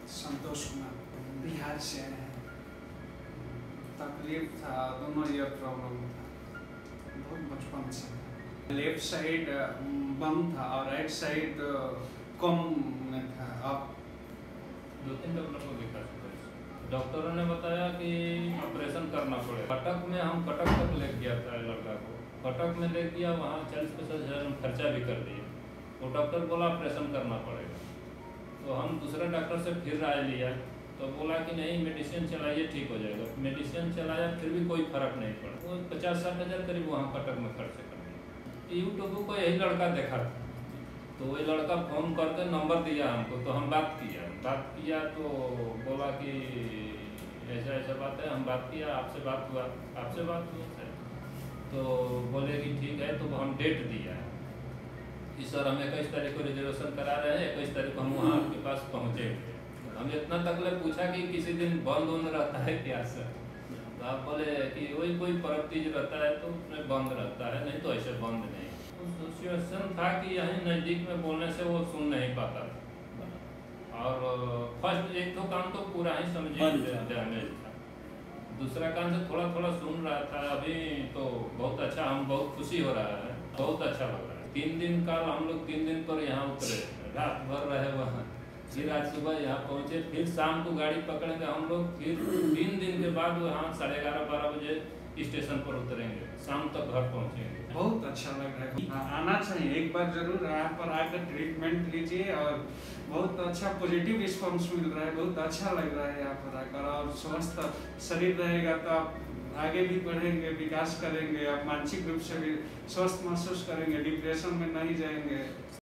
संतोष कुमार, बिहार से आए हैं। तकलीफ था, दोनों ईयर प्रॉब्लम था, बहुत बचपन से। लेफ्ट साइड बंद था और राइट साइड कम में था। अब 2-3 डॉक्टर को दिखा चुका है। डॉक्टरों ने बताया कि ऑपरेशन करना पड़ेगा। कटक में हम कटक तक ले गया था लड़का को, कटक में ले गया, वहाँ 40-50 हज़ार खर्चा भी कर दिया। वो डॉक्टर बोला ऑपरेशन करना पड़ेगा। तो हम दूसरे डॉक्टर से फिर राय लिया, तो बोला कि नहीं मेडिसिन चलाइए ठीक हो जाएगा। मेडिसिन चलाया फिर भी कोई फ़र्क नहीं पड़ा। वो 50-60 हज़ार करीब वहाँ कटक में खर्च कर दिया। यूट्यूब को यही लड़का देखा था, तो वही लड़का फ़ोन करके नंबर दिया हमको, तो हम बात किया तो बोला कि ऐसा बात है। हम बात किया, आपसे बात हुआ है, तो बोले कि ठीक है। तो हम डेट दिया है कि सर हम 21 तारीख को रिजर्वेशन करा रहे हैं, 21 तारीख को हम वहाँ आपके पास पहुँचेंगे। हम इतना तक पूछा कि किसी दिन बंद रहता है क्या सर? तो आप बोले कि वही कोई पर्व तीज रहता है तो उसमें बंद रहता है, नहीं तो ऐसे बंद नहीं। सिचुएशन था कि यहीं नज़दीक में बोलने से वो सुन नहीं पाता था। और फर्स्ट एक तो काम तो पूरा ही समझिए डैमेज था, दूसरा काम से थोड़ा सुन रहा था। अभी तो बहुत अच्छा, हम बहुत खुशी हो रहा है, बहुत अच्छा लग रहा है। 3 दिन का हम लोग 3 दिन पर यहाँ उतरे, रात भर रहे वहाँ, फिर आज सुबह यहाँ पहुँचे, फिर शाम को गाड़ी पकड़ेंगे हम लोग, फिर 3 दिन के बाद वहाँ 11:30-12 बजे स्टेशन पर उतरेंगे, शाम तक घर पहुँचेंगे। बहुत अच्छा लग रहा है, आना चाहिए एक बार जरूर। यहाँ पर आकर ट्रीटमेंट लीजिए और बहुत अच्छा पॉजिटिव रिस्पांस मिल रहा है, बहुत अच्छा लग रहा है यहाँ पर आकर। और स्वस्थ शरीर रहेगा तो आप आगे भी बढ़ेंगे, विकास करेंगे, आप मानसिक रूप से भी स्वस्थ महसूस करेंगे, डिप्रेशन में नहीं जाएंगे।